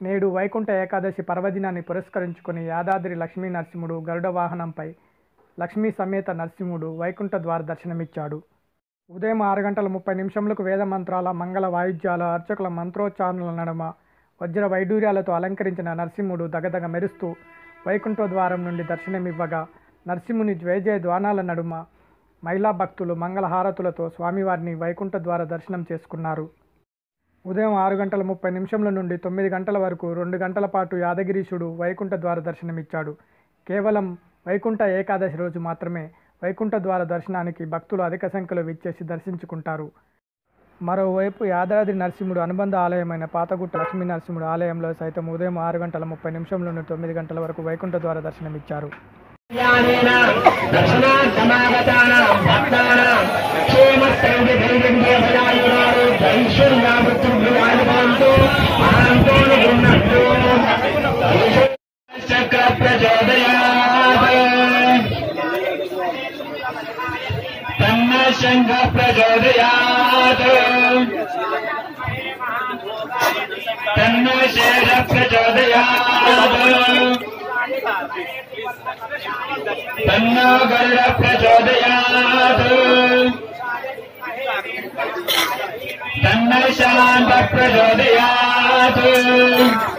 నేడు వైకుంఠ ఏకాదశి పర్వదినాన్ని పురస్కరించుకుని యాదాద్రి లక్ష్మీ నరసింహుడు గరుడ వాహనంపై లక్ష్మీ సమేత నరసింహుడు వైకుంఠ ద్వార దర్శనమిచ్చాడు. ఉదయం 6:30 వేద మంత్రాల, మంగళ వాయిద్యాల, అర్చకుల మంత్రోచ్చారణల నడుమ వజ్ర వైడూర్యాలతో అలంకరించిన నరసింహుడు దగదగ మెరుస్తూ వైకుంఠ ద్వారం నుండి దర్శనమివ్వగా నరసింహుని జయ ద్వానాల నడుమ మహిళా భక్తులు మంగళహారతులతో స్వామివారిని వైకుంఠ ద్వార దర్శనం చేసుకున్నారు. ఉదయం 6:30 నుండి 9 గంటల వరకు 2 గంటల పాటు యాదగిరీశుడు వైకుంఠ ద్వార దర్శనమిచ్చాడు. కేవలం వైకుంఠ ఏకాదశి రోజు మాత్రమే వైకుంఠ ద్వార దర్శనానికి భక్తులు అధిక సంఖ్యలో విచ్చేసి దర్శించుకుంటారు. మరోవైపు యాదాద్రి నరసింహుడు అనుబంధ ఆలయమైన పాతగుట్ట లక్ష్మీ నరసింహుడు ఆలయంలో సైతం ఉదయం 6:30 నుండి 9 గంటల వరకు వైకుంఠ ద్వార దర్శనమిచ్చారు. शंख प्रचोदयात् तन्न शेष प्रचोदयात् तन्नो गरुड प्रचोदयात् तन्न शांत प्रचोदयात्